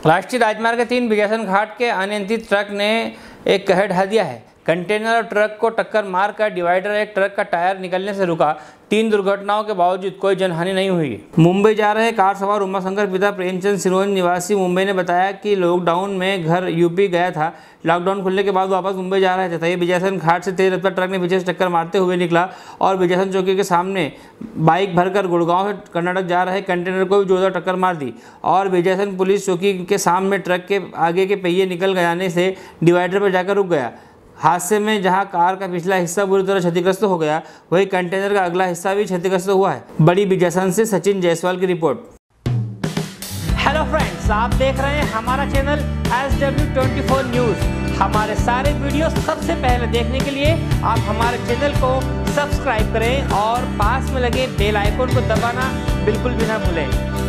राष्ट्रीय राजमार्ग 3 बिजासन घाट के अनियंत्रित ट्रक ने एक कहर ढा दिया है। कंटेनर और ट्रक को टक्कर मारकर डिवाइडर एक ट्रक का टायर निकलने से रुका। 3 दुर्घटनाओं के बावजूद कोई जनहानि नहीं हुई। मुंबई जा रहे कार सवार उमाशंकर पिता प्रेमचंद सिरोंज निवासी मुंबई ने बताया कि लॉकडाउन में घर यूपी गया था। लॉकडाउन खुलने के बाद वापस मुंबई जा रहे थे, तभी बिजासन घाट से तेज रफ्तार ट्रक ने पीछे से टक्कर मारते हुए निकला और बिजासन चौकी के सामने बाइक भरकर गुड़गांव से कर्नाटक जा रहे कंटेनर को भी जोरदार टक्कर मार दी और बिजासन पुलिस चौकी के सामने ट्रक के आगे के पहिए निकल जाने से डिवाइडर पर जाकर रुक गया। हादसे में जहां कार का पिछला हिस्सा बुरी तरह क्षतिग्रस्त हो गया, वहीं कंटेनर का अगला हिस्सा भी क्षतिग्रस्त हुआ है। बड़ी बिजासन से सचिन जायसवाल की रिपोर्ट। हेलो फ्रेंड्स, आप देख रहे हैं हमारा चैनल SW24 न्यूज़। हमारे सारे वीडियो सबसे पहले देखने के लिए आप हमारे चैनल को सब्सक्राइब करें और पास में लगे बेल आइकन को दबाना बिल्कुल भी ना भूलें।